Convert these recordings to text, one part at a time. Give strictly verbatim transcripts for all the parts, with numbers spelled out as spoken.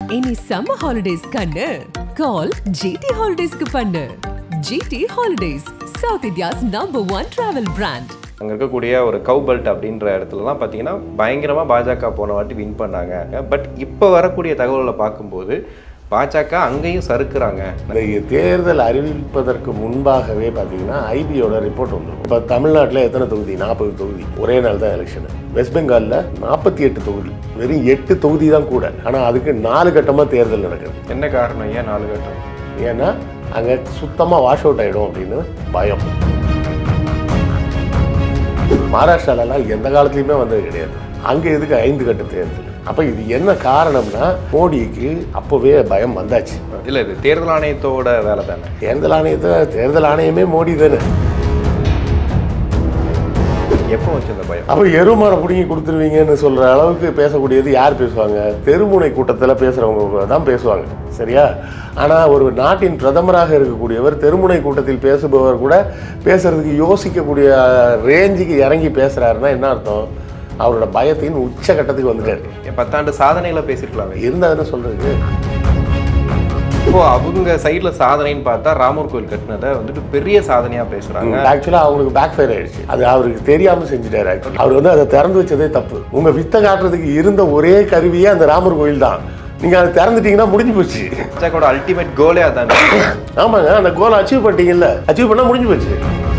Any summer holidays kannu call G T Holidays ku pannu. G T Holidays, South India's number one travel brand. அங்கே இருக்கக்கூடிய ஒரு கவ் belt அப்படின்ற இடத்துலலாம் பார்த்தீங்கன்னா பயங்கரமாக பாஜக போன வாட்டி வின் பண்ணாங்க. பட் இப்போ வரக்கூடிய தகவல்களை பார்க்கும்போது பாஜக அங்கேயும் சறுக்குறாங்க. இந்த தேர்தல் அறிவிப்பதற்கு முன்பாகவே பார்த்தீங்கன்னா ஐபியோட ரிப்போர்ட் வந்துடும். இப்போ தமிழ்நாட்டில் எத்தனை தொகுதி? நாற்பது தொகுதி. ஒரே நாள் தான் எலெக்ஷனு. வெஸ்ட் பெங்காலில் நாற்பத்தி எட்டு தொகுதி, வெறும் எட்டு தொகுதி தான் கூட. ஆனால் அதுக்கு நாலு கட்டமாக தேர்தல் நடக்குது. என்ன காரணம்? ஏன் நாலு கட்டம்? ஏன்னா அங்கே சுத்தமாக வாஷ் அவுட் ஆகிடும் அப்படின்னு பயம். மகாராஷ்டிராலலாம் எந்த காலத்துலையுமே வந்தது கிடையாது. அங்கே எதுக்கு ஐந்து கட்ட தேர்தல்? அப்போ இது என்ன காரணம்னா மோடிக்கு அப்போவே பயம் வந்தாச்சு. இல்லை, இது தேர்தல் ஆணையத்தோட வேலை தானே. தேர்தல் ஆணையத்தை தேர்தல் ஆணையமே மோடி தானே. எப்போ வச்சு அந்த பயம்? அப்போ எருமாரை பிடிங்கி கொடுத்துருவீங்கன்னு சொல்கிற அளவுக்கு பேசக்கூடியது யார் பேசுவாங்க? தெருமுனை கூட்டத்தில் பேசுகிறவங்க தான் பேசுவாங்க, சரியா? ஆனால் ஒரு நாட்டின் பிரதமராக இருக்கக்கூடியவர் தெருமுனை கூட்டத்தில் பேசுபவர் கூட பேசுறதுக்கு யோசிக்கக்கூடிய ரேஞ்சுக்கு இறங்கி பேசுகிறாருன்னா என்ன அர்த்தம்? அவரோட பயத்தின் உச்சகட்டத்துக்கு வந்துட்டாரு. பத்தாண்டு சாதனைகளை பேசிருக்கலாமே. இருந்தாதுன்னு சொல்றது. இப்போ அவங்க சைட்ல சாதனைன்னு பார்த்தா ராமர் கோயில் கட்டினதை வந்துட்டு பெரிய சாதனையா பேசுறாங்க. ஆக்சுவலா அவங்களுக்கு பேக் ஃபயர் ஆயிடுச்சு. அது அவருக்கு தெரியாம செஞ்சுட்டாரு. அவர் வந்து அதை திறந்து வச்சதே தப்பு. உங்க வித்தை காட்டுறதுக்கு இருந்த ஒரே கருவியே அந்த ராமர் கோயில் தான். நீங்க அதை திறந்துட்டீங்கன்னா முடிஞ்சு போச்சு. பாஜகவோட அல்டிமேட் கோலே அதான். ஆமாங்க, அந்த கோலை அச்சீவ் பண்ணிட்டீங்கல்ல, அச்சீவ் பண்ணா முடிஞ்சு போச்சு.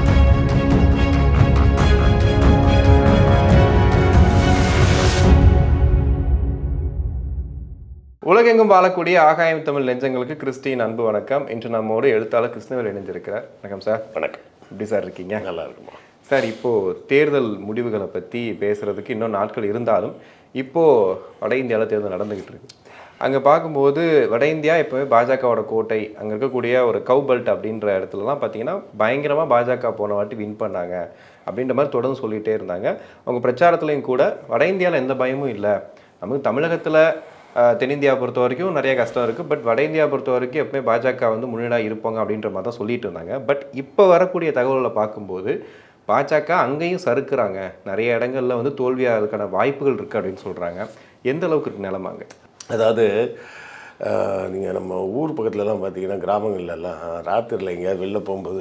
உலகெங்கும் வாழக்கூடிய ஆகாயம் தமிழ் நெஞ்சங்களுக்கு கிறிஸ்டின் அன்பு வணக்கம். இன்று நம்மோடு எழுத்தாளர் கிருஷ்ணவேல் இணைஞ்சிருக்கிறார். வணக்கம் சார். வணக்கம். எப்படி சார் இருக்கீங்க? நல்லா இருக்குமா சார்? இப்போது தேர்தல் முடிவுகளை பற்றி பேசுகிறதுக்கு இன்னும் நாட்கள் இருந்தாலும் இப்போது வட இந்தியாவில் தேர்தல் நடந்துக்கிட்டு இருக்கு. அங்கே பார்க்கும்போது வட இந்தியா எப்போவே பாஜகவோட கோட்டை. அங்கே இருக்கக்கூடிய ஒரு கவ் பெல்ட் அப்படின்ற இடத்துலலாம் பார்த்தீங்கன்னா பயங்கரமாக பாஜக போன வாட்டி வின் பண்ணாங்க அப்படின்ற மாதிரி தொடர்ந்து சொல்லிகிட்டே இருந்தாங்க. அவங்க பிரச்சாரத்துலேயும் கூட வட இந்தியாவில் எந்த பயமும் இல்லை, நமக்கு தமிழகத்தில் தென்னிந்தியா பொறுத்த வரைக்கும் நிறைய கஷ்டம் இருக்குது, பட் வட இந்தியா பொறுத்த வரைக்கும் எப்பவுமே பாஜக வந்து முன்னேடாக இருப்பாங்க அப்படின்ற மாதிரி தான் சொல்லிட்டு இருந்தாங்க. பட் இப்போ வரக்கூடிய தகவல்களை பார்க்கும்போது பாஜக அங்கேயும் சறுக்குறாங்க, நிறைய இடங்களில் வந்து தோல்வியாகிறதுக்கான வாய்ப்புகள் இருக்குது அப்படின்னு சொல்கிறாங்க. எந்த அளவுக்கு இருக்கு நிலமாங்க? அதாவது நீங்கள் நம்ம ஊர் பக்கத்துலலாம் பார்த்தீங்கன்னா கிராமங்கள்லாம் ராத்திரியில் எங்கேயாவது வெளில போகும்போது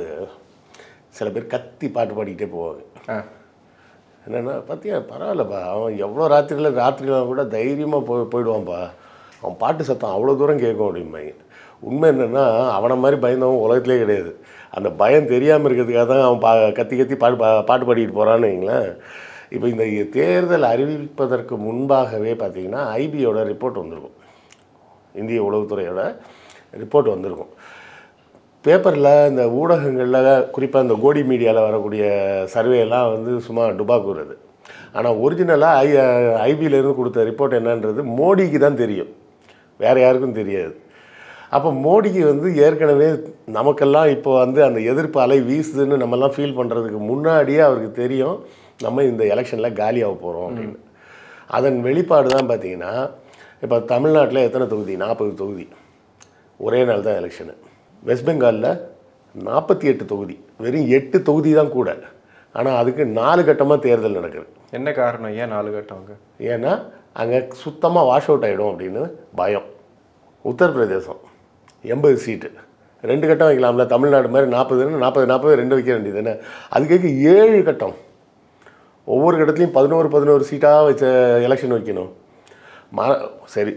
சில பேர் கத்தி பாட்டு பாடிக்கிட்டே போவாங்க. என்னென்னா பார்த்தியா, பரவாயில்லப்பா, அவன் எவ்வளோ ராத்திரியில் ராத்திரிலாம் கூட தைரியமாக போய் போயிடுவான்ப்பா, அவன் பாட்டு சத்தம் அவ்வளோ தூரம் கேட்கும் அப்படிம்பாங்க. உண்மை என்னென்னா அவனை மாதிரி பயந்தவன் உலகத்துலேயே கிடையாது. அந்த பயம் தெரியாமல் இருக்கிறதுக்காக தான் அவன் பா கத்தி கத்தி பாட்டு பா பாட்டு பாடிக்கிட்டு போகிறான்னு வைங்களேன். இப்போ இந்த தேர்தல் அறிவிப்பதற்கு முன்பாகவே பார்த்திங்கன்னா ஐபியோட ரிப்போர்ட் வந்திருக்கும், இந்திய உளவுத்துறையோட ரிப்போர்ட் வந்திருக்கும். பேப்பரில் இந்த ஊடகங்களில் குறிப்பாக இந்த கோடி மீடியாவில் வரக்கூடிய சர்வேலாம் வந்து சும்மா டுபாக்கூறுது. ஆனால் ஒரிஜினலாக ஐ ஐபியிலேருந்து கொடுத்த ரிப்போர்ட் என்னன்றது மோடிக்கு தான் தெரியும், வேறு யாருக்கும் தெரியாது. அப்போ மோடிக்கு வந்து ஏற்கனவே நமக்கெல்லாம் இப்போ வந்து அந்த எதிர்ப்பு அலை வீசுதுன்னு நம்மெல்லாம் ஃபீல் பண்ணுறதுக்கு முன்னாடியே அவருக்கு தெரியும் நம்ம இந்த எலெக்ஷனில் காலியாக போகிறோம் அப்படின்னு. அதன் வெளிப்பாடு தான் பார்த்திங்கன்னா இப்போ தமிழ்நாட்டில் எத்தனை தொகுதி? நாற்பது தொகுதி. ஒரே நாள் தான் எலெக்ஷனு. வெஸ்ட் பெங்காலில் நாற்பத்தி எட்டு தொகுதி, வெறும் எட்டு தொகுதி தான் கூட. ஆனால் அதுக்கு நாலு கட்டமாக தேர்தல் நடக்குது. என்ன காரணம்? ஏன் நாலு கட்டம்? அங்கே ஏன்னா அங்கே சுத்தமாக வாஷ் அவுட் ஆகிடும் அப்படின்னு பயம். உத்தரப்பிரதேசம் எண்பது சீட்டு, ரெண்டு கட்டம் வைக்கலாம்ல. தமிழ்நாடு மாதிரி நாற்பதுன்னு நாற்பது நாற்பது ரெண்டு வைக்க வேண்டியது தானே. அதுக்கு ஏழு கட்டம், ஒவ்வொரு கட்டத்துலையும் பதினோரு பதினோரு சீட்டாக வச்ச எலெக்ஷன் வைக்கணும். மா சரி,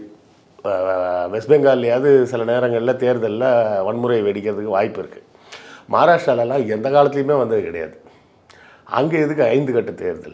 வெஸ்ட் பெங்கால்லையாவது சில நேரங்களில் தேர்தலில் வன்முறை வெடிக்கிறதுக்கு வாய்ப்பு இருக்குது. மகாராஷ்டிராலலாம் எந்த காலத்துலையுமே வந்தது கிடையாது. அங்கே எதுக்கு ஐந்து கட்ட தேர்தல்?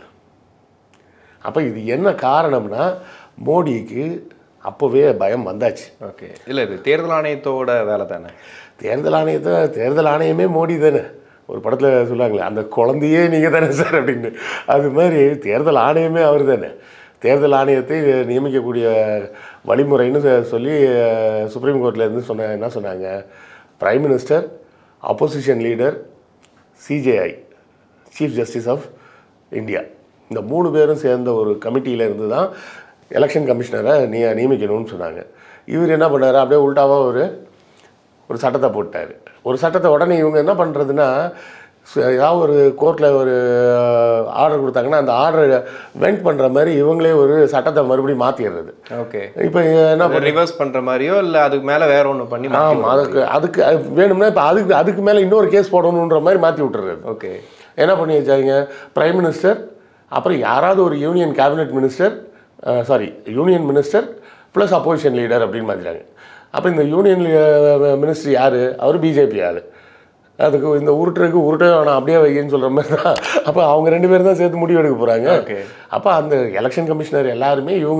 அப்போ இது என்ன காரணம்னா மோடிக்கு அப்போவே பயம் வந்தாச்சு. ஓகே. இல்லை, இது தேர்தல் ஆணையத்தோட வேலை தானே. தேர்தல் ஆணையத்தை தேர்தல் ஆணையமே மோடி தானே. ஒரு படத்தில் சொல்லுவாங்களே, அந்த குழந்தையே நீங்கள் தானே சார் அப்படின்னு. அது மாதிரி தேர்தல் ஆணையமே அவர் தானே. தேர்தல் ஆணையத்தை நியமிக்கக்கூடிய வழிமுறைன்னு சொல்லி சுப்ரீம் கோர்ட்லேருந்து சொன்ன என்ன சொன்னாங்க, prime minister, opposition leader, CJI, chief justice of India, இந்த மூணு பேரும் சேர்ந்த ஒரு கமிட்டியிலேருந்து தான் எலெக்ஷன் கமிஷனரை நீ நியமிக்கணும்னு சொன்னாங்க. இவர் என்ன பண்ணார், அப்படியே உள்டாவாக ஒரு ஒரு சட்டத்தை போட்டார். ஒரு சட்டத்தை உடனே இவங்க என்ன பண்ணுறதுன்னா ஏதாவது ஒரு கோர்ட்டில் ஒரு ஆர்டர் கொடுத்தாங்கன்னா அந்த ஆர்டரை வெண்ட் பண்ணுற மாதிரி இவங்களே ஒரு சட்டத்தை மறுபடியும் மாற்றிடுறது. ஓகே, இப்போ என்ன பண்ண ரிவர்ஸ் பண்ணுற மாதிரியோ இல்லை அதுக்கு மேலே வேற ஒன்று பண்ணி. ஆமாம், அதுக்கு அதுக்கு வேணும்னா இப்போ அதுக்கு அதுக்கு மேலே இன்னொரு கேஸ் போடணுன்ற மாதிரி மாற்றி விட்டுறது. ஓகே, என்ன பண்ணி வச்சாங்க, பிரைம் மினிஸ்டர் அப்புறம் யாராவது ஒரு union cabinet minister, sorry union minister plus opposition leader அப்படின்னு மாற்றிட்டாங்க. அப்போ இந்த யூனியன் மினிஸ்டர் யார், அவர் பிஜேபி ஆள். அதுக்கு இந்த உருட்டுறதுக்கு உருட்டை வேணாம் அப்படியே வைன்னு சொல்கிற மாதிரி தான். அப்போ அவங்க ரெண்டு பேரும் தான் சேர்த்து முடிவு எடுக்க போகிறாங்க. அப்போ அந்த எலெக்ஷன் கமிஷனர் எல்லாருமே இவங்க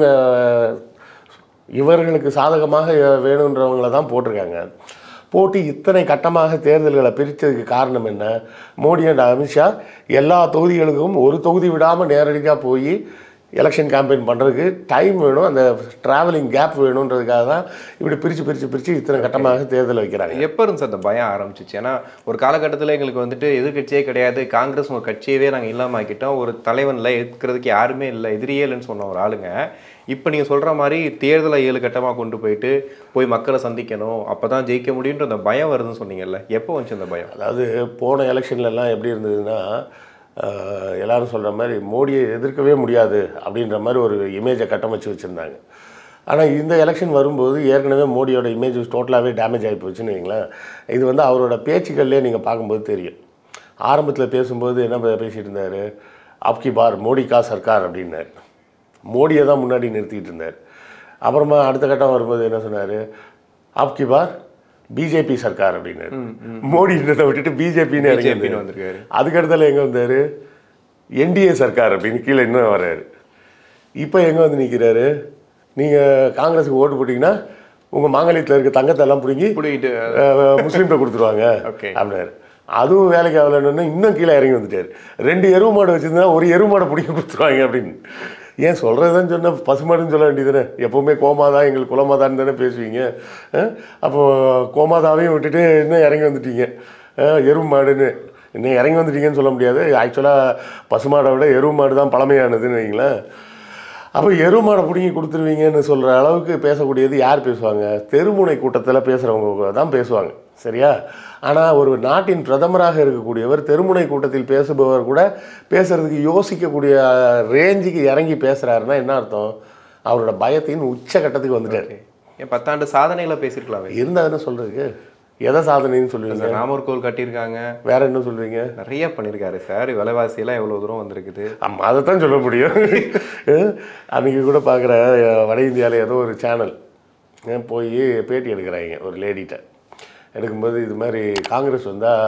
இவர்களுக்கு சாதகமாக வேணுன்றவங்கள தான் போட்டிருக்காங்க. போட்டி இத்தனை கட்டமாக தேர்தல்களை பிரித்ததுக்கு காரணம் என்ன, மோடி அண்ட் அமித்ஷா எல்லா தொகுதிகளுக்கும் ஒரு தொகுதி விடாமல் நேரடியாக போய் எலெக்ஷன் கேம்பெயின் பண்ணுறதுக்கு டைம் வேணும், அந்த ட்ராவலிங் கேப் வேணுன்றதுக்காக தான் இப்படி பிரித்து பிரித்து பிரித்து இத்தனை கட்டமாக தேர்தல் வைக்கிறாங்க. எப்போ இருந்து சார் அந்த பயம் ஆரம்பிச்சிச்சு? ஏன்னா ஒரு காலகட்டத்தில் எங்களுக்கு வந்துட்டு எதிர்கட்சியே கிடையாது, காங்கிரஸ் ஒரு கட்சியவே நாங்கள் இல்லாமல் ஆக்கிட்டோம், ஒரு தலைவனில் எதிர்க்கிறதுக்கு யாருமே இல்லை, எதிரியே இல்லைன்னு சொன்ன ஒரு ஆளுங்க இப்போ நீங்கள் சொல்கிற மாதிரி தேர்தலை ஏழு கட்டமாக கொண்டு போயிட்டு போய் மக்களை சந்திக்கணும், அப்போ தான் ஜெயிக்க முடியுன்ற அந்த பயம் வருதுன்னு சொன்னீங்கல்ல, எப்போ வந்துச்சு அந்த பயம்? அதாவது போன எலெக்ஷன்லலாம் எப்படி இருந்ததுன்னா, எல்லோரும் சொல்கிற மாதிரி மோடியை எதிர்க்கவே முடியாது அப்படின்ற மாதிரி ஒரு இமேஜை கட்டமைச்சு வச்சுருந்தாங்க. ஆனால் இந்த எலெக்ஷன் வரும்போது ஏற்கனவே மோடியோட இமேஜ் டோட்டலாகவே டேமேஜ் ஆகி போச்சுன்னு வைங்களேன். இது வந்து அவரோட பேச்சுக்கள்லேயே நீங்கள் பார்க்கும்போது தெரியும். ஆரம்பத்தில் பேசும்போது என்ன பேசிகிட்டு இருந்தார், அப்கி பார் மோடி கா சர்க்கார் அப்படின்னார், மோடியை தான் முன்னாடி நிறுத்திக்கிட்டு இருந்தார். அப்புறமா அடுத்த கட்டம் வரும்போது என்ன சொன்னார், அப்கி பார் பிஜேபி சர்க்கார் அப்படின்னாரு. மோடின்றதை விட்டுட்டு பிஜேபின்னு இறங்கி வந்திருக்காரு. அதுக்கடுத்தால எங்கே வந்தார், என்டிஏ சர்க்கார் அப்படின்னு கீழே இன்னும் வர்றாரு. இப்போ எங்கே வந்து நிற்கிறாரு, நீங்கள் காங்கிரஸுக்கு ஓட்டு போட்டிங்கன்னா உங்கள் மாங்கல்யத்தில் இருக்க தங்கத்தெல்லாம் பிடிங்கி பிடிக்கிட்டு முஸ்லீம்கிட்ட கொடுத்துருவாங்க அப்படின்னாரு. அதுவும் வேலைக்கு ஆகலைன்னு இன்னும் கீழே இறங்கி வந்துட்டார். ரெண்டு எருவு மாடு வச்சுருந்தா ஒரு எருவு மாடை பிடிக்க கொடுத்துருவாங்க அப்படின்னு. ஏன் சொல்கிறதுன்னு சொன்னால் பசுமாடுன்னு சொல்ல வேண்டியதுதானே, எப்போவுமே கோமாதா எங்களுக்கு குலமாதான்னு தானே பேசுவீங்க. அப்போது கோமாதாவையும் விட்டுட்டு இன்னும் இறங்கி வந்துட்டீங்க, எருவு மாடுன்னு இன்னும் இறங்கி வந்துட்டீங்கன்னு சொல்ல முடியாது. ஆக்சுவலாக பசுமாடை விட எருவு மாடு தான் பழமையானதுன்னு வைங்களேன். அப்போ எருவு மாடை பிடிங்கி கொடுத்துருவீங்கன்னு சொல்கிற அளவுக்கு பேசக்கூடியது யார் பேசுவாங்க, தெருமுனை கூட்டத்தில் பேசுகிறவங்க தான் பேசுவாங்க, சரியா? ஆனால் ஒரு நாட்டின் பிரதமராக இருக்கக்கூடியவர் தெருமுனை கூட்டத்தில் பேசுபவர் கூட பேசுகிறதுக்கு யோசிக்கக்கூடிய ரேஞ்சுக்கு இறங்கி பேசுகிறாருன்னா என்ன அர்த்தம், அவரோட பயத்தின் உச்சகட்டத்துக்கு வந்துட்டார். ஏன் பத்தாண்டு சாதனைகளை பேசியிருக்கலாம் இருந்தால் என்ன சொல்கிறதுக்கு, எதை சாதனைன்னு சொல்லுவீங்க? ராமர் கோவில் கட்டியிருக்காங்க, வேற என்ன சொல்லுவீங்க? நிறைய பண்ணியிருக்காரு சார், விலைவாசியெல்லாம் எவ்வளோ தூரம் வந்திருக்குது. ஆமாம், அதை தான் சொல்ல முடியும். அன்றைக்கி கூட பார்க்குற வட இந்தியாவில் ஏதோ ஒரு சேனல் போய் பேட்டி எடுக்கிறாங்க ஒரு லேடிகிட்ட. எடுக்கும்போது இது மாதிரி காங்கிரஸ்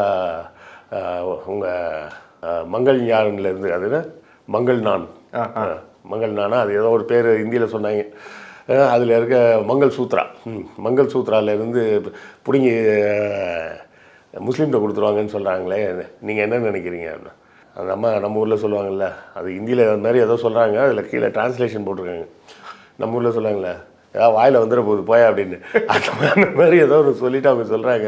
வந்தால் உங்கள் மங்கள் ஞான்லேருந்து, அது மங்கள் நான் மங்கள் நானா அது ஏதோ ஒரு பேர் இந்தியில் சொன்னாங்க. அதில் இருக்க மங்கள் சூத்ரா, மங்கள் சூத்ராலேருந்து பிடிங்கி முஸ்லீம்கிட்ட கொடுத்துருவாங்கன்னு சொல்கிறாங்களே, நீங்கள் என்ன நினைக்கிறீங்க? அந்த அம்மா நம்ம ஊரில் சொல்லுவாங்கள்ல, அது ஹிந்தியில் அது மாதிரி ஏதோ சொல்கிறாங்க, அதில் கீழே டிரான்ஸ்லேஷன் போட்டிருக்காங்க. நம்ம ஊரில் சொல்லுவாங்களே ஏதாவது வாயில் வந்துட போகுது போயா அப்படின்னு, அந்த மாதிரி ஏதோ ஒரு சொல்லிவிட்டு அவங்க சொல்கிறாங்க,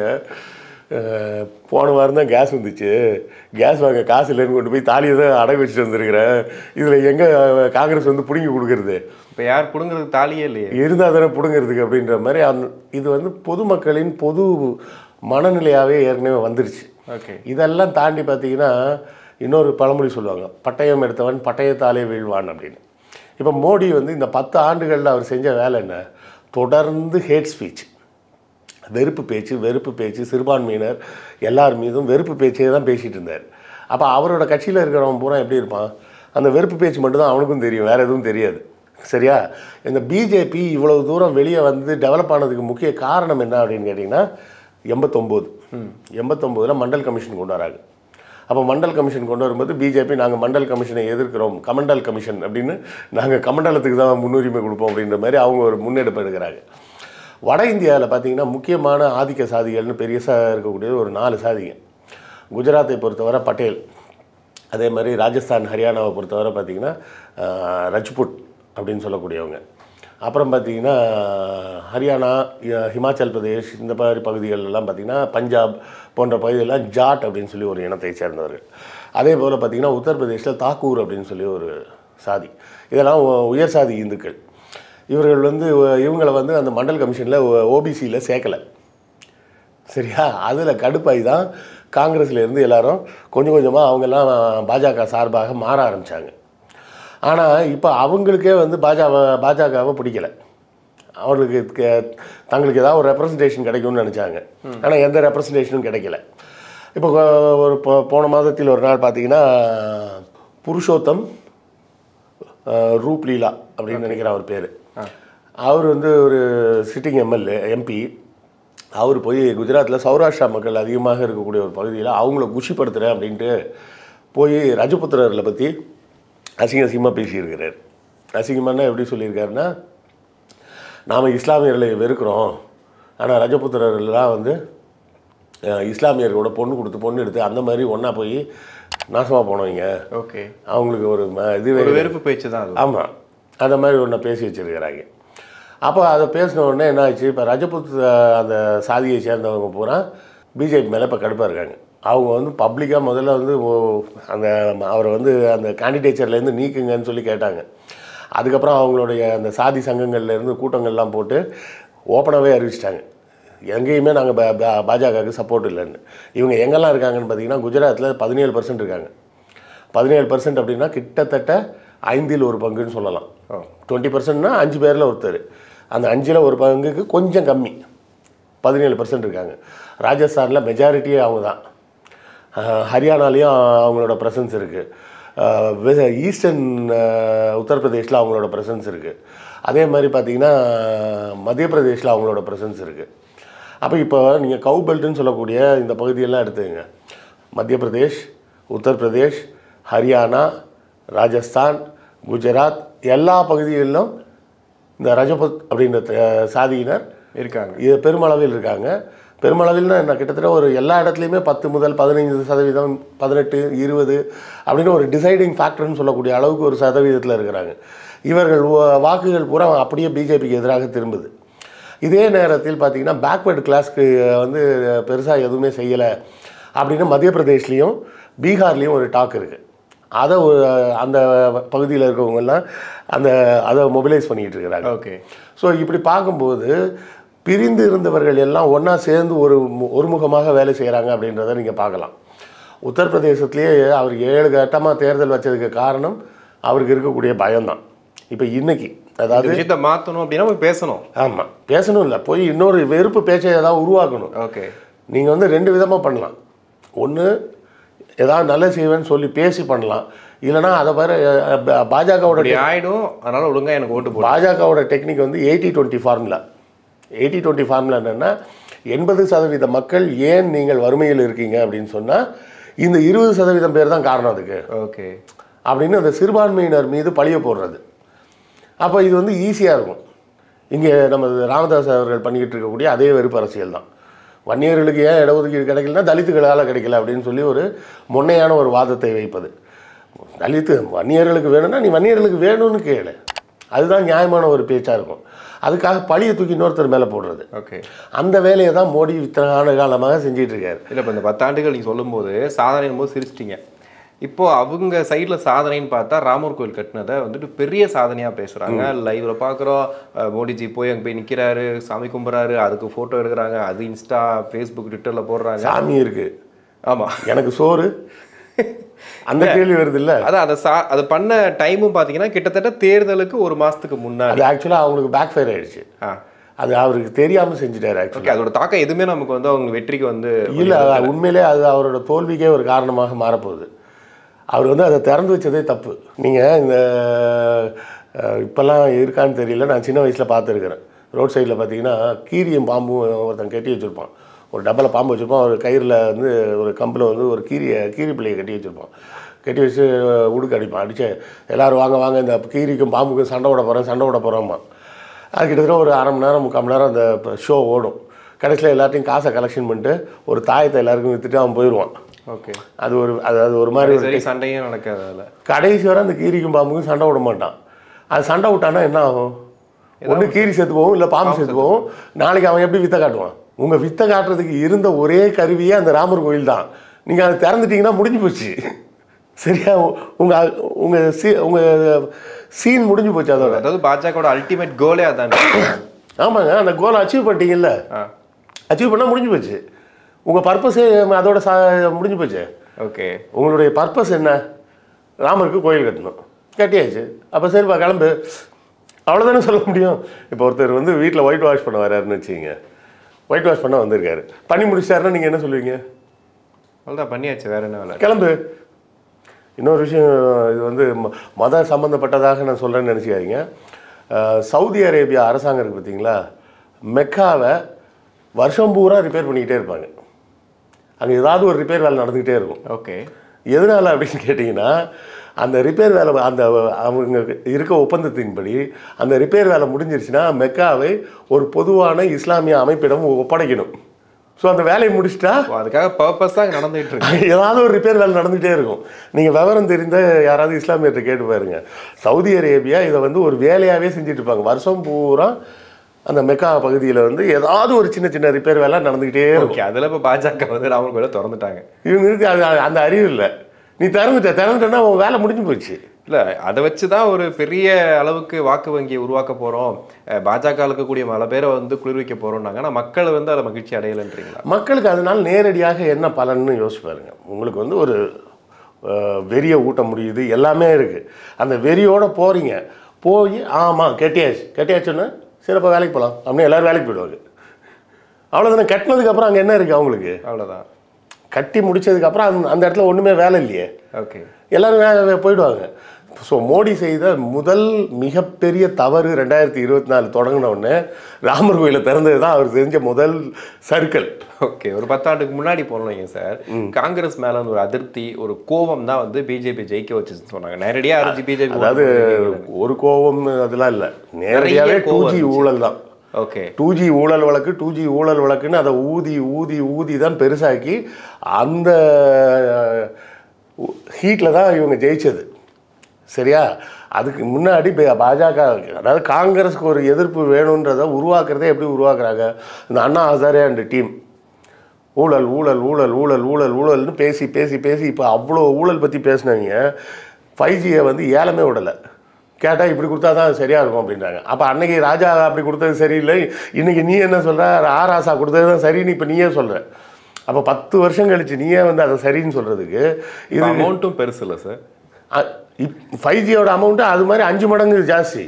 போன வாரம் தான் கேஸ் வந்துச்சு, கேஸ் வாங்க காசு இல்லைன்னு கொண்டு போய் தாலியை தான் அடகு வச்சுட்டு வந்துருக்கிறேன், இதில் எங்கே காங்கிரஸ் வந்து பிடுங்கி கொடுக்குறது, இப்போ யார் பிடுங்கிறதுக்கு தாலியே இல்லையே, இருந்தால் தானே பிடுங்கிறதுக்கு அப்படின்ற மாதிரி அந் இது வந்து பொதுமக்களின் பொது மனநிலையாகவே ஏற்கனவே வந்துருச்சு. ஓகே, இதெல்லாம் தாண்டி பார்த்தீங்கன்னா இன்னொரு பழமொழி சொல்லுவாங்க, பட்டயம் எடுத்தவன் பட்டயத்தாலே வீழ்வான் அப்படின்னு. இப்போ மோடி வந்து இந்த பத்து ஆண்டுகளில் அவர் செஞ்ச வேலை என்ன, தொடர்ந்து ஹேட் ஸ்பீச், வெறுப்பு பேச்சு வெறுப்பு பேச்சு சிறுபான்மையினர் எல்லார் மீதும் வெறுப்பு பேச்சே தான் பேசிகிட்டு இருந்தார். அப்போ அவரோட கட்சியில் இருக்கிறவன் பூரா எப்படி இருப்பான், அந்த வெறுப்பு பேச்சு மட்டும்தான் அவனுக்கும் தெரியும், வேறு எதுவும் தெரியாது, சரியா? இந்த பிஜேபி இவ்வளவு தூரம் வெளியே வந்து டெவலப் ஆனதுக்கு முக்கிய காரணம் என்ன அப்படின்னு கேட்டிங்கன்னா, எண்பத்தொம்போது எண்பத்தொம்போதில் மண்டல் கமிஷன் கொண்டு வராங்க. அப்போ மண்டல் கமிஷன் கொண்டு வரும்போது பிஜேபி நாங்கள் மண்டல் கமிஷனை எதிர்க்கிறோம், கமண்டல் கமிஷன் அப்படின்னு, நாங்கள் கமண்டலத்துக்கு தான் முன்னுரிமை கொடுப்போம் அப்படின்ற மாதிரி அவங்க ஒரு முன்னெடுப்பு எடுக்கிறாங்க. வட இந்தியாவில் பார்த்திங்கன்னா முக்கியமான ஆதிக்க சாதிகள்னு பெருசாக இருக்கக்கூடியது ஒரு நாலு சாதிங்க. குஜராத்தை பொறுத்தவரை பட்டேல், அதே மாதிரி ராஜஸ்தான் ஹரியானாவை பொறுத்தவரை பார்த்திங்கன்னா ரஜ்புட் அப்படின்னு சொல்லக்கூடியவங்க, அப்புறம் பார்த்திங்கன்னா ஹரியானா ஹிமாச்சல் பிரதேஷ் இந்த மாதிரி பகுதிகளெல்லாம் பார்த்திங்கன்னா பஞ்சாப் போன்ற பகுதிகளெலாம் ஜாட் அப்படின்னு சொல்லி ஒரு இனத்தை சேர்ந்தவர்கள். அதே போல் பார்த்திங்கன்னா உத்தரப்பிரதேசில் தாக்கூர் அப்படின்னு சொல்லி ஒரு சாதி, இதெல்லாம் உயர் சாதி இந்துக்கள். இவர்கள் வந்து இவங்களை வந்து அந்த மண்டல் கமிஷனில் ஓபிசியில் சேர்க்கலை, சரியா? அதில் கடுப்பாய் தான் காங்கிரஸ்லேருந்து எல்லாரும் கொஞ்சம் கொஞ்சமாக அவங்கெல்லாம் பாஜக சார்பாக மாற ஆரம்பித்தாங்க. ஆனால் இப்போ அவங்களுக்கே வந்து பாஜக பாஜகவை பிடிக்கல. அவர்களுக்கு தங்களுக்கு ஏதாவது ஒரு ரெப்ரசன்டேஷன் கிடைக்கும்னு நினச்சாங்க. ஆனால் எந்த ரெப்ரசன்டேஷனும் கிடைக்கல. இப்போ ஒரு போன மாதத்தில் ஒரு நாள் பார்த்தீங்கன்னா புருஷோத்தம் ரூப்லீலா அப்படின்னு நினைக்கிறேன் அவர் பேர். அவர் வந்து ஒரு சிட்டிங் எம்எல்ஏ எம்பி. அவர் போய் குஜராத்தில் சௌராஷ்டிரா மக்கள் அதிகமாக இருக்கக்கூடிய ஒரு பகுதியில் அவங்கள குஷிப்படுத்துகிறேன் அப்படின்ட்டு போய் ரஜபுத்திரர்களை பற்றி அசிங்க அசிங்கமாக பேசியிருக்கிறார். அசிங்கமானா எப்படி சொல்லியிருக்காருன்னா, நாம் இஸ்லாமியர்களை வெறுக்கிறோம், ஆனால் ரஜபுத்திரர்கள்லாம் வந்து இஸ்லாமியர்களோட பொண்ணு கொடுத்து பொண்ணு எடுத்து அந்த மாதிரி ஒன்றா போய் நாசமாக போனவங்க. ஓகே, அவங்களுக்கு ஒரு இதுவே வெறுப்பு பேச்சு தான். ஆமாம், அந்த மாதிரி ஒன்றை பேசி வச்சுருக்கிறாங்க. அப்போ அதை பேசின உடனே என்ன ஆச்சு, இப்போ ரஜபுத் அந்த சாதியை சேர்ந்தவங்க பூரா பிஜேபி மேலே இப்போ கடுப்பாக இருக்காங்க. அவங்க வந்து பப்ளிக்காக முதல்ல வந்து அந்த அவரை வந்து அந்த கேண்டிடேச்சர்லேருந்து நீக்குங்கன்னு சொல்லி கேட்டாங்க. அதுக்கப்புறம் அவங்களுடைய அந்த சாதி சங்கங்கள்லேருந்து கூட்டங்கள்லாம் போட்டு ஓப்பனாகவே அறிவிச்சிட்டாங்க, எங்கேயுமே நாங்கள் பா பாஜகவுக்கு சப்போர்ட் இல்லைன்னு. இவங்க எங்கெல்லாம் இருக்காங்கன்னு பார்த்தீங்கன்னா, குஜராத்தில் பதினேழு பர்சன்ட் இருக்காங்க. பதினேழு பர்சன்ட் அப்படின்னா கிட்டத்தட்ட ஐந்தில் ஒரு பங்குன்னு சொல்லலாம். டுவெண்ட்டி பர்சன்ட்னா அஞ்சு பேரில் ஒருத்தர். அந்த அஞ்சில் ஒரு பங்குக்கு கொஞ்சம் கம்மி, பதினேழு பர்சன்ட் இருக்காங்க. ராஜஸ்தானில் மெஜாரிட்டியே அவங்க தான். ஹரியானாலேயும் அவங்களோட ப்ரெசன்ஸ் இருக்குது. ஈஸ்டர்ன் உத்தரப்பிரதேஷில் அவங்களோட ப்ரெசன்ஸ் இருக்குது. அதே மாதிரி பார்த்திங்கன்னா மத்திய பிரதேஷில் அவங்களோட ப்ரெசன்ஸ் இருக்குது. அப்போ இப்போ நீங்கள் கவு பெல்ட்டுன்னு சொல்லக்கூடிய இந்த பகுதியெல்லாம் எடுத்துக்கங்க. மத்திய பிரதேஷ், உத்தரப்பிரதேஷ், ஹரியானா, ராஜஸ்தான், குஜராத் எல்லா பகுதிகளிலும் இந்த ரஜபுத் அப்படின்ற சாதியினர் இருக்காங்க. இது பெருமளவில் இருக்காங்க. பெருமளவில்னா என்ன, கிட்டத்தட்ட ஒரு எல்லா இடத்துலையுமே பத்து முதல் பதினைந்து சதவீதம், பதினெட்டு, இருபது அப்படின்னு ஒரு டிசைடிங் ஃபேக்டர்னு சொல்லக்கூடிய அளவுக்கு ஒரு சதவீதத்தில் இருக்கிறாங்க. இவர்கள் வாக்குகள் பூரா அப்படியே பிஜேபிக்கு எதிராக திரும்புது. இதே நேரத்தில் பார்த்திங்கன்னா பேக்வேர்டு கிளாஸ்க்கு வந்து பெருசாக எதுவுமே செய்யலை அப்படின்னு மத்திய பிரதேஷ்லேயும் பீகார்லேயும் ஒரு டாக் இருக்குது. அதை அந்த பகுதியில் இருக்கவங்கெல்லாம் அந்த அதை மொபிலைஸ் பண்ணிக்கிட்டு இருக்கிறாங்க. ஓகே, ஸோ இப்படி பார்க்கும்போது பிரிந்து இருந்தவர்கள் எல்லாம் ஒன்றா சேர்ந்து ஒரு ஒருமுகமாக வேலை செய்கிறாங்க அப்படின்றத நீங்கள் பார்க்கலாம். உத்தரப்பிரதேசத்துலேயே அவர் ஏழு கட்டமாக தேர்தல் வச்சதுக்கு காரணம் அவருக்கு இருக்கக்கூடிய பயம்தான். இப்போ இன்னைக்கு அதாவது விஷயத்தை மாற்றணும் அப்படின்னா பேசணும். ஆமாம், பேசணும் இல்லை, போய் இன்னொரு வெறுப்பு பேச்சை ஏதாவது உருவாக்கணும். ஓகே, நீங்கள் வந்து ரெண்டு விதமாக பண்ணலாம். ஒன்று, ஏதாவது நல்ல செய்வேன்னு சொல்லி பேசி பண்ணலாம். இல்லைனா அதை வேறு பாஜகவோட ஆகிடும், அதனால் ஒழுங்காக எனக்கு ஓட்டு போடும். பாஜகவோட டெக்னிக் வந்து eighty twenty formula. Eighty twenty formula என்னென்னா, எண்பது சதவீத மக்கள் ஏன் நீங்கள் வறுமையில் இருக்கீங்க அப்படின்னு சொன்னால் இந்த இருபது சதவீதம் பேர் தான் காரணம் அதுக்கு. ஓகே, அப்படின்னு அந்த சிறுபான்மையினர் மீது பழிய போடுறது. அப்போ இது வந்து ஈஸியாக இருக்கும். இங்கே நம்ம ராமதாஸ் அவர்கள் பண்ணிக்கிட்டு இருக்கக்கூடிய அதே வெறுப்பு அரசியல் தான். வன்னியர்களுக்கு ஏன் இடஒதுக்கீடு கிடைக்கலன்னா தலித்துகளால் கிடைக்கல அப்படின்னு சொல்லி ஒரு முன்னையான ஒரு வாதத்தை வைப்பது. தலித்து வன்னியர்களுக்கு வேணும்னா நீ வன்னியர்களுக்கு வேணும்னு கேளு, அதுதான் நியாயமான ஒரு பேச்சாக இருக்கும். அதுக்காக பழியை தூக்கி இன்னொருத்தர் மேலே போடுறது. ஓகே, அந்த வேலையை தான் மோடி இத்தனை காலமாக செஞ்சிட்டு இருக்காரு. இல்லை, இப்போ இந்த பத்தாண்டுகள் நீங்கள் சொல்லும்போது சாதனையும் போது சிரிச்சிட்டிங்க. இப்போது அவங்க சைடில் சாதனைன்னு பார்த்தா ராமர் கோயில் கட்டினதை வந்துட்டு பெரிய சாதனையாக பேசுகிறாங்க. லைவ்ல பார்க்குறோம், மோடிஜி போய் அங்கே போய் நிற்கிறாரு, சாமி கும்பிட்றாரு, அதுக்கு ஃபோட்டோ எடுக்கிறாங்க, அது இன்ஸ்டா, ஃபேஸ்புக், ட்விட்டரில் போடுறாங்க. சாமி இருக்குது, ஆமாம், எனக்கு சோறு, அந்த கேள்வி வருது இல்லை. அதான் அதை சா அதை பண்ண டைமும் பார்த்தீங்கன்னா கிட்டத்தட்ட தேர்தலுக்கு ஒரு மாதத்துக்கு முன்னாடி. அது ஆக்சுவலாக அவங்களுக்கு பேக் ஃபயர் ஆகிடுச்சு. ஆ, அது அவருக்கு தெரியாமல் செஞ்சுட்டாரு. ஆக்சுவலி அதோட தாக்கம் எதுவுமே நமக்கு வந்து அவங்க வெற்றிக்கு வந்து இல்லை, உண்மையிலே அது அவரோட தோல்விக்கே ஒரு காரணமாக மாறப்போகுது. அவர் வந்து அதை திறந்து வச்சதே தப்பு. நீங்கள் இந்த இப்போல்லாம் இருக்கான்னு தெரியல, நான் சின்ன வயசில் பார்த்துருக்குறேன். ரோட் சைடில் பார்த்தீங்கன்னா கீரியும் பாம்பும் ஒருத்தன் கட்டி வச்சுருப்பான். ஒரு டப்பில் பாம்பு வச்சுருப்பான், ஒரு கயிறில் வந்து ஒரு கம்பில் வந்து ஒரு கீரியை கீரி பிள்ளையை கட்டி வச்சுருப்பான். கட்டி வச்சு உடுக்கு அடிப்பான். அடித்து எல்லோரும் வாங்க வாங்க இந்த கீரிக்கும் பாம்புக்கும் சண்டை விட போகிறேன் சண்டை விட போகிறோம்மா. அது கிட்டத்தட்ட ஒரு அரை மணி நேரம் முக்கால் மணி நேரம் அந்த ஷோ ஓடும். கடைசியில் எல்லாத்தையும் காசை கலெக்ஷன் பண்ணிட்டு ஒரு தாயத்தை எல்லாருக்கும் விற்றுட்டு அவன் போயிடுவான். ஓகே, அது ஒரு அது அது ஒரு மாதிரி ஒரு சண்டையும் நடக்காது. அதில் கடைசி வரை அந்த கீரிக்கும் பாம்புக்கும் சண்டை விட மாட்டான். அது சண்டை விட்டானா என்ன ஆகும்? ஒன்று கீரி செத்து போகும், இல்லை பாம்பு செத்து போகும். நாளைக்கு அவன் எப்படி வித்தை காட்டுவான்? உங்கள் வித்தை காட்டுறதுக்கு இருந்த ஒரே கருவியே அந்த ராமர் கோயில் தான். நீங்கள் அதை திறந்துட்டிங்கன்னா முடிஞ்சு போச்சு. சரியா? உங்கள் உங்கள் சீ உங்கள் சீன் முடிஞ்சு போச்சு. அதோட அதாவது பாஜகவோட அல்டிமேட் கோலே அதான். ஆமாங்க, அந்த கோலை அச்சீவ் பண்ணிட்டீங்கல்ல, அச்சீவ் பண்ணால் முடிஞ்சு போச்சு. உங்கள் பர்பஸே அதோட சா முடிஞ்சு போச்சு. ஓகே, உங்களுடைய பர்பஸ் என்ன? ராமருக்கு கோயில் கட்டணும், கட்டியாச்சு. அப்போ சரிப்பா கிளம்பு, அவ்வளோதானே சொல்ல முடியும். இப்போ ஒருத்தர் வந்து வீட்டில் ஒயிட் வாஷ் பண்ண வராருன்னு வச்சுக்கிங்க, ஒயிட் வாஷ் பண்ண வந்திருக்காரு, பண்ணி முடிச்சிட்டாருன்னா நீங்கள் என்ன சொல்லுவீங்க? அவ்வளோதான், பண்ணியாச்சு, வேறு என்ன வேலை, கிளம்பு. இன்னொரு விஷயம், இது வந்து மத சம்மந்தப்பட்டதாக நான் சொல்கிறேன்னு நினச்சிக்காதீங்க. சவுதி அரேபியா அரசாங்கம் இருக்குது பார்த்தீங்களா, மெக்காவை வருஷம் பூரா ரிப்பேர் பண்ணிக்கிட்டே இருப்பாங்க. அங்கே ஏதாவது ஒரு ரிப்பேர் வேலை நடந்துக்கிட்டே இருக்கும். ஓகே, எதனால் அப்படின்னு கேட்டிங்கன்னா, அந்த ரிப்பேர் வேலை அந்த அவங்க இருக்க ஒப்பந்தத்தின்படி அந்த ரிப்பேர் வேலை முடிஞ்சிருச்சுன்னா மெக்காவை ஒரு பொதுவான இஸ்லாமிய அமைப்பிடம் ஒப்படைக்கணும். ஸோ அந்த வேலையை முடிச்சுட்டா அதுக்காக பர்பஸாக நடந்துகிட்டு இருக்கு. ஏதாவது ஒரு ரிப்பேர் வேலை நடந்துகிட்டே இருக்கும். நீங்கள் விவரம் தெரிந்த யாராவது இஸ்லாமியர்கிட்ட கேட்டு பாருங்க. சவுதி அரேபியா இதை வந்து ஒரு வேலையாகவே செஞ்சுட்டு இருப்பாங்க. வருஷம் பூரா அந்த மெக்கா பகுதியில் வந்து ஏதாவது ஒரு சின்ன சின்ன ரிப்பேர் வேலை நடந்துக்கிட்டே இருக்கும். அதில் இப்போ பாஜக வந்து ராமர் கோயிலை திறந்துட்டாங்க. இவங்களுக்கு அது அந்த அறிவு இல்லை. நீ திறந்துட்ட திறந்துட்டேன்னா உன் வேலை முடிஞ்சு போச்சு. இல்லை, அதை வச்சு தான் ஒரு பெரிய அளவுக்கு வாக்கு வங்கியை உருவாக்க போகிறோம், பாஜக இருக்கக்கூடிய பல பேரை வந்து குளிர்விக்க போகிறோம்னாங்க. ஆனால் மக்கள் வந்து அதை மகிழ்ச்சி அடையலைன்றீங்களா? மக்களுக்கு அதனால் நேரடியாக என்ன பலன்னு யோசிச்சு பாருங்க. உங்களுக்கு வந்து ஒரு வெறியை ஊட்ட முடியுது, எல்லாமே இருக்குது. அந்த வெறியோடு போகிறீங்க, போய் ஆமாம் கெட்டியாச்சு கெட்டியாச்சுன்னு சிறப்பாக வேலைக்கு போகலாம் அப்படின்னு எல்லோரும் வேலைக்கு போயிடுவாங்க. அவ்வளோதானே. கட்டினதுக்கப்புறம் அங்கே என்ன இருக்குது அவங்களுக்கு? அவ்வளோதான். கட்டி முடிச்சதுக்கப்புறம் அந்த அந்த இடத்துல ஒன்றுமே வேலை இல்லையே. ஓகே, எல்லோரும் வே போயிடுவாங்க. ஸோ மோடி செய்த முதல் மிகப்பெரிய தவறு ரெண்டாயிரத்தி இருபத்தி நாலு தொடங்கின உடனே ராமர் கோயிலை திறந்தது தான் அவர் செஞ்ச முதல் சர்க்கிள். ஓகே, ஒரு பத்தாண்டுக்கு முன்னாடி போனீங்க சார், காங்கிரஸ் மேலே வந்து ஒரு அதிருப்தி, ஒரு கோபம் தான் வந்து பிஜேபி ஜெயிக்க வச்சுன்னு சொன்னாங்க. நேரடியாக அரைச்சி பிஜேபி, அதாவது ஒரு கோபம் அதெல்லாம் இல்லை, நேரடியாகவே டூ ஜி ஊழல் தான். ஓகே, டூ ஜி ஊழல் வழக்கு டூ ஜி ஊழல் வழக்குன்னு அதை ஊதி ஊதி ஊதி தான் பெருசாக்கி அந்த ஹீட்டில் தான் இவங்க ஜெயிச்சது. சரியா? அதுக்கு முன்னாடி பாஜக, அதாவது காங்கிரஸுக்கு ஒரு எதிர்ப்பு வேணுன்றதை உருவாக்குறதே எப்படி உருவாக்குறாங்க? இந்த அண்ணா ஹசாரே அண்ட் டீம் ஊழல் ஊழல் ஊழல் ஊழல் ஊழல் ஊழல்னு பேசி பேசி பேசி இப்போ அவ்வளோ ஊழல் பற்றி பேசினவங்க ஃபைவ் ஜியை வந்து ஏலமே விடலை. கேட்டால் இப்படி கொடுத்தா தான் சரியாக இருக்கும் அப்படின்றாங்க. அப்போ அன்னைக்கு ராஜா அப்படி கொடுத்தது சரியில்லை, இன்றைக்கி நீ என்ன சொல்கிற, ஆ ராசா கொடுத்தது தான் சரின்னு இப்போ நீயே சொல்கிற. அப்போ பத்து வருஷம் கழிச்சு நீயே வந்து அதை சரின்னு சொல்கிறதுக்கு இது அமௌண்ட்டும் பெருசு இல்லை சார். இப் ஃபைவ் ஜியோட அமௌண்ட்டு அது மாதிரி அஞ்சு மடங்கு ஜாஸ்தி.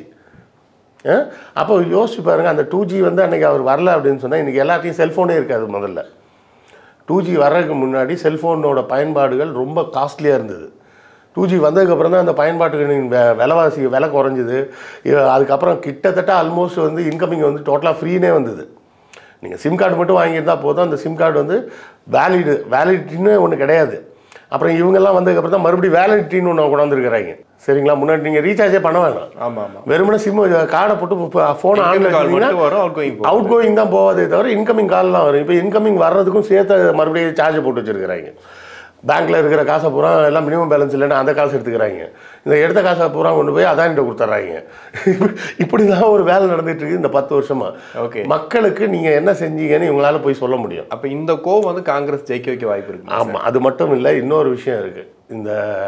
அப்போ யோசிச்சு பாருங்கள், அந்த டூ ஜி வந்து அன்றைக்கி அவர் வரல அப்படின்னு சொன்னால் இன்றைக்கி எல்லாத்தையும் செல்ஃபோனே இருக்காது. முதல்ல டூ ஜி வர்றதுக்கு முன்னாடி செல்ஃபோனோட பயன்பாடுகள் ரொம்ப காஸ்ட்லியாக இருந்தது. டூ ஜி வந்ததுக்கப்புறம் தான் அந்த பயன்பாட்டுகளின் வெ விலைவாசி விலை குறைஞ்சிது. அதுக்கப்புறம் கிட்டத்தட்ட ஆல்மோஸ்ட் வந்து இன்கமிங் வந்து டோட்டலாக ஃப்ரீனே வந்தது. நீங்கள் சிம் கார்டு மட்டும் வாங்கியிருந்தால் போதும், அந்த சிம் கார்டு வந்து வேலிடு வேலிடிட்டின்னு ஒன்று கிடையாது. அப்புறம் இவங்கெல்லாம் வந்ததுக்கப்புறம் தான் மறுபடியும் வேலிடிட்டின்னு ஒன்று கொண்டாந்துருக்குறாங்க. சரிங்களா? முன்னாடி நீங்கள் ரீசார்ஜே பண்ண வேணாம். ஆமாம் ஆமாம். வெறுமனே சிம் கார்டை போட்டு ஃபோன் ஆன் வச்சிங்கன்னா அவுட் கோயிங் தான் போகாதே தவிர இன்கமிங் கால்லாம் வரும். இப்போ இன்கமிங் வர்றதுக்கும் சேர்த்து மறுபடியும் சார்ஜ் போட்டு வச்சுருக்கிறாங்க. பேங்க்கில் இருக்கிற காசை பூரா எல்லாம் மினிமம் பேலன்ஸ் இல்லைன்னா அந்த காசு எடுத்துக்கிறாங்க. இந்த எடுத்த காசை பூரா கொண்டு போய் அதான்கிட்ட கொடுத்துட்றாங்க. இப்படி தான் ஒரு வேலை நடந்துகிட்டு இருக்குது இந்த பத்து வருஷமாக. ஓகே, மக்களுக்கு நீங்கள் என்ன செஞ்சீங்கன்னு இவங்களால போய் சொல்ல முடியும். அப்போ இந்த கோவம் வந்து காங்கிரஸ் ஜெயிக்க வைக்க வாய்ப்பு இருக்குது. ஆமாம், அது மட்டும் இல்லை, இன்னொரு விஷயம் இருக்குது. இந்த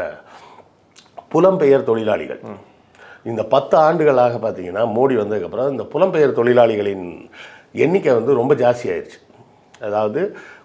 புலம்பெயர் தொழிலாளிகள் இந்த பத்து ஆண்டுகளாக பார்த்தீங்கன்னா மோடி வந்ததுக்கப்புறம் இந்த புலம்பெயர் தொழிலாளிகளின் எண்ணிக்கை வந்து ரொம்ப ஜாஸ்தி ஆயிடுச்சு. அதாவது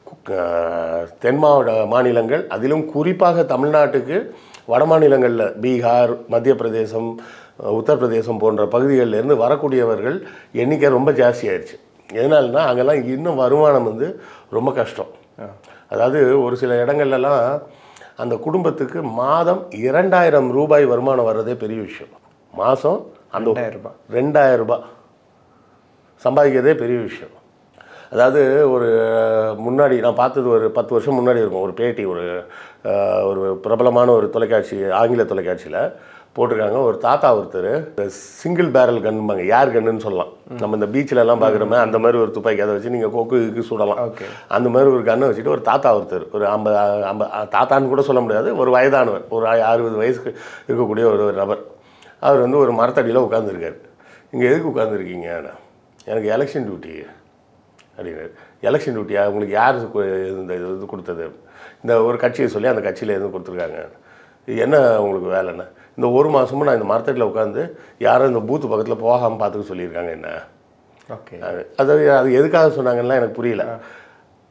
தென் மாவட்ட மாநிலங்கள், அதிலும் குறிப்பாக தமிழ்நாட்டுக்கு வட மாநிலங்களில் பீகார், மத்திய பிரதேசம், உத்தரப்பிரதேசம் போன்ற பகுதிகளிலேருந்து வரக்கூடியவர்கள் எண்ணிக்கை ரொம்ப ஜாஸ்தி ஆயிடுச்சு. எதனால்னா அங்கெல்லாம் இன்னும் வருமானம் வந்து ரொம்ப கஷ்டம். அதாவது ஒரு சில இடங்கள்லாம் அந்த குடும்பத்துக்கு மாதம் இரண்டாயிரம் ரூபாய் வருமானம் வர்றதே பெரிய விஷயம். மாதம் அந்த ரூபாய் ரெண்டாயிரம் ரூபாய் சம்பாதிக்கிறதே பெரிய விஷயம். அதாவது ஒரு முன்னாடி நான் பார்த்தது ஒரு பத்து வருஷம் முன்னாடி இருக்கும் ஒரு பேட்டி, ஒரு ஒரு பிரபலமான ஒரு தொலைக்காட்சி, ஆங்கில தொலைக்காட்சியில் போட்டிருக்காங்க. ஒரு தாத்தா ஒருத்தர் சிங்கிள் பேரல் கன்பாங்க, ஏர் கன்னுன்னு சொல்லலாம். நம்ம இந்த பீச்சிலலாம் பார்க்குறோமே அந்த மாதிரி ஒரு துப்பாக்கி அதை வச்சு நீங்கள் கொக்கு இதுக்கு சுடலாம். அந்த மாதிரி ஒரு கன்னை வச்சுட்டு ஒரு தாத்தா ஒருத்தர், ஒரு ஐம்பது ஐம்பது தாத்தான்னு கூட சொல்ல முடியாது, ஒரு வயதானவர், ஒரு அறுபது வயசுக்கு இருக்கக்கூடிய ஒரு நபர். அவர் வந்து ஒரு மரத்தடியில் உட்காந்துருக்கார். இங்கே எதுக்கு உட்காந்துருக்கீங்க? எனக்கு எலெக்ஷன் டியூட்டி அப்படின்னாரு. எலெக்ஷன் டியூட்டியா? உங்களுக்கு யார் இந்த இது கொடுத்தது? இந்த ஒரு கட்சியை சொல்லி அந்த கட்சியில் எதுவும் கொடுத்துருக்காங்க. என்ன உங்களுக்கு வேலைன்னா, இந்த ஒரு மாதமும் நான் இந்த மரத்தடியில் உட்காந்து யாரும் இந்த பூத்து பக்கத்தில் போகாமல் பார்த்துக்க சொல்லியிருக்காங்க என்ன. ஓகே, அதாவது அது எதுக்காக சொன்னாங்கன்னா எனக்கு புரியல.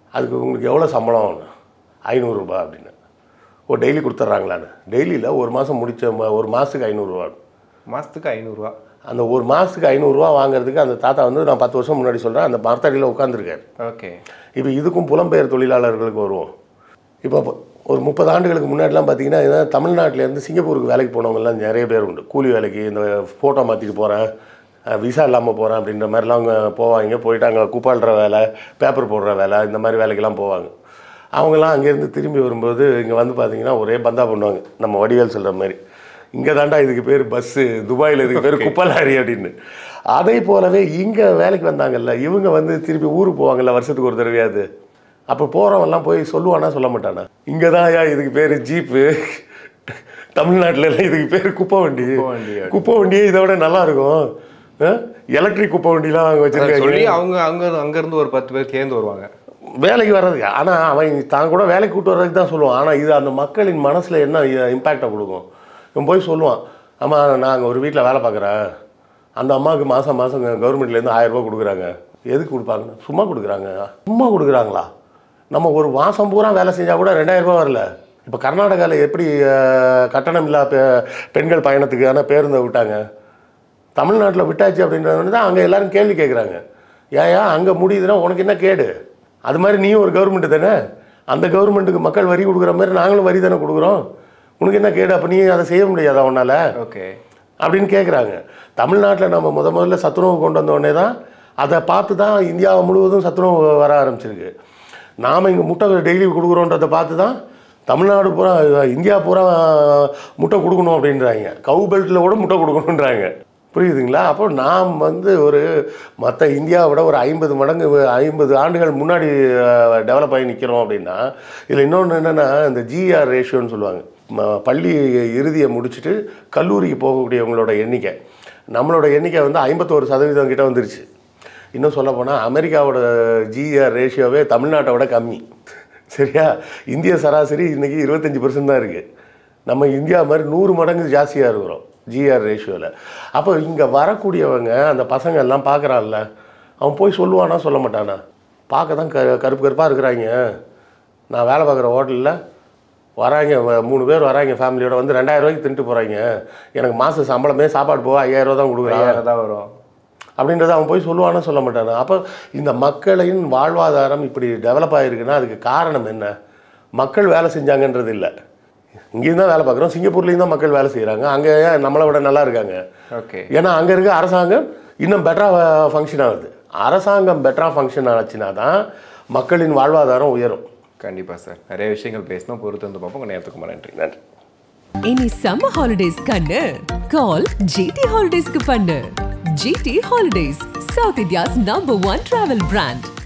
அதுக்கு உங்களுக்கு எவ்வளோ சம்பளம்? ஐநூறுரூபா அப்படின்னு. ஓ டெய்லி கொடுத்துட்றாங்களான்னு? டெய்லியில் ஒரு மாதம் முடித்த ஒரு மாதத்துக்கு ஐநூறுரூவா. மாதத்துக்கு ஐநூறுரூவா. அந்த ஒரு மாதத்துக்கு ஐநூறுரூவா வாங்குறதுக்கு அந்த தாத்தா வந்து நான் பத்து வருஷம் முன்னாடி சொல்கிறேன் அந்த மரத்தடியில் உட்காந்துருக்காரு. ஓகே. இப்போ இதுக்கும் புலம்பெயர் தொழிலாளர்களுக்கு வருவோம். இப்போ ஒரு முப்பது ஆண்டுகளுக்கு முன்னாடிலாம் பார்த்தீங்கன்னா தமிழ்நாட்டிலேருந்து சிங்கப்பூருக்கு வேலைக்கு போனவங்கலாம் நிறைய பேர் உண்டு. கூலி வேலைக்கு இந்த ஃபோட்டோ மாற்றிட்டு போகிறேன், விசா இல்லாமல் போகிறேன் அப்படின்ற மாதிரிலாம் அவங்க போவாங்க. போயிட்டு அங்கே குப்பாடுற வேலை, பேப்பர் போடுற வேலை, இந்த மாதிரி வேலைக்கெல்லாம் போவாங்க. அவங்களாம் அங்கேருந்து திரும்பி வரும்போது இங்கே வந்து பார்த்திங்கன்னா ஒரே பந்தா பண்ணுவாங்க. நம்ம வடிவேல் சொல்கிற மாதிரி, இங்கே தாண்டா இதுக்கு பேர் பஸ்ஸு, துபாயில் இதுக்கு பேர் குப்பலாரி அப்படின்னு. அதே போலவே இங்கே வேலைக்கு வந்தாங்கல்ல, இவங்க வந்து திருப்பி ஊருக்கு போவாங்கல்ல வருஷத்துக்கு ஒரு தடவையாது. அப்போ போகிறவங்கலாம் போய் சொல்லுவானா சொல்ல மாட்டானா, இங்கே தான் ஐயா இதுக்கு பேர் ஜீப்பு, தமிழ்நாட்டில் இதுக்கு பேர் குப்பை வண்டி, குப்பை வண்டியே இதை விட நல்லா இருக்கும், எலக்ட்ரிக் குப்பை வண்டிலாம் அங்கே வச்சுருக்காங்க. அவங்க அங்கே அங்கேருந்து ஒரு பத்து பேர் சேர்ந்து வருவாங்க வேலைக்கு வர்றதுக்கு. ஆனால் அவன் தான் கூட வேலைக்கு கூட்டு வர்றதுக்கு தான் சொல்லுவான். ஆனால் இது அந்த மக்களின் மனசில் என்ன இம்பேக்டை கொடுக்கும்? இவன் போய் சொல்லுவான், ஆமாம் நாங்கள் ஒரு வீட்டில் வேலை பார்க்குறேன், அந்த அம்மாவுக்கு மாதம் மாதம் கவர்மெண்ட்லேருந்து ஆயிரரூபா கொடுக்குறாங்க. எதுக்கு கொடுப்பாங்கண்ணா? சும்மா கொடுக்குறாங்க. சும்மா கொடுக்குறாங்களா? நம்ம ஒரு மாதம் பூரா வேலை செஞ்சால் கூட ரெண்டாயிரரூபா வரல. இப்போ கர்நாடகாவில் எப்படி கட்டணம் இல்லா பெ பெண்கள் பயணத்துக்கான பேருந்தை விட்டாங்க, தமிழ்நாட்டில் விட்டாச்சு அப்படின்றது தான் அங்கே எல்லோரும் கேள்வி கேட்குறாங்க. ஏயா அங்கே முடியுதுன்னா உனக்கு என்ன கேடு? அது மாதிரி நீயும் ஒரு கவர்மெண்ட்டு தானே, அந்த கவர்மெண்ட்டுக்கு மக்கள் வரி கொடுக்குற மாதிரி நாங்களும் வரி தானே கொடுக்குறோம், உனக்கு என்ன கேடு? அப்போ நீ அதை செய்ய முடியாதா உன்னால்? ஓகே அப்படின்னு கேட்குறாங்க. தமிழ்நாட்டில் நம்ம முத முதல்ல சத்துணவு கொண்டு வந்தோடனே தான் அதை பார்த்து தான் இந்தியா முழுவதும் சத்துணவு வர ஆரம்பிச்சிருக்கு. நாம் இங்கே முட்டை டெய்லி கொடுக்குறோன்றதை பார்த்து தான் தமிழ்நாடு பூரா இந்தியா பூரா முட்டை கொடுக்கணும் அப்படின்றாங்க. கவு பெல்ட்டில் கூட முட்டை கொடுக்கணுன்றாங்க. புரியுதுங்களா? அப்போ நாம் வந்து ஒரு மற்ற இந்தியாவை விட ஒரு ஐம்பது மடங்கு ஐம்பது ஆண்டுகள் முன்னாடி டெவலப் ஆகி நிற்கிறோம் அப்படின்னா, இதில் இன்னொன்று என்னென்னா இந்த ஜிஆர் ரேஷியோன்னு சொல்லுவாங்க. பள்ளி இறுதியை முடிச்சுட்டு கல்லூரிக்கு போகக்கூடியவங்களோட எண்ணிக்கை, நம்மளோட எண்ணிக்கை வந்து ஐம்பத்தோரு சதவீதம் கிட்ட வந்துருச்சு. இன்னும் சொல்லப்போனால் அமெரிக்காவோட ஜிஆர் ரேஷியோவே தமிழ்நாட்டை விட கம்மி. சரியா? இந்திய சராசரி இன்றைக்கி இருபத்தஞ்சி பர்சன்ட் தான் இருக்குது. நம்ம இந்தியா மாதிரி நூறு மடங்கு ஜாஸ்தியாக இருக்கிறோம் ஜிஆர் ரேஷியோவில். அப்போ இங்கே வரக்கூடியவங்க அந்த பசங்க எல்லாம் பார்க்குறான்ல, அவன் போய் சொல்லுவானா சொல்ல மாட்டானா? பார்க்க தான் க கருப்பு கருப்பாக இருக்கிறாங்க. நான் வேலை பார்க்குற ஹோட்டலில் வராங்க மூணு பேர் வராங்க ஃபேமிலியோட வந்து ரெண்டாயிரம் ரூபாய்க்கு தின்ட்டு போகிறாங்க, எனக்கு மாத சம்பளமே சாப்பாடு போக ஐயாயிரம் ரூபா தான் கொடுக்குறாங்க தான் வரும் அப்படின்றத அவன் போய் சொல்லுவானா சொல்ல மாட்டானா? அப்போ இந்த மக்களின் வாழ்வாதாரம் இப்படி டெவலப் ஆகிருக்குன்னா அதுக்கு காரணம் என்ன? மக்கள் வேலை செஞ்சாங்கன்றது இல்லை. இங்கேயும் தான் வேலை பார்க்குறோம், சிங்கப்பூர்லேயும் தான் மக்கள் வேலை செய்கிறாங்க, அங்கே நம்மளை விட நல்லா இருக்காங்க. ஓகே. ஏன்னா அங்கே இருக்க அரசாங்கம் இன்னும் பெட்டராக ஃபங்க்ஷன் ஆகுது. அரசாங்கம் பெட்டராக ஃபங்க்ஷன் ஆச்சுன்னா தான் மக்களின் வாழ்வாதாரம் உயரும். கண்டிப்பாக சார், நிறைய விஷயங்கள் பேசணும், பொறுத்து வந்து பார்ப்போம். உங்கள் நேரத்துக்கு நன்றி. நன்றி. இனி சம்மர் ஹாலிடேஸ் கண்ணு கால் ஜிடி ஹாலிடேஸ்க்கு பண்ணு. GT holidays, South India's number one travel brand.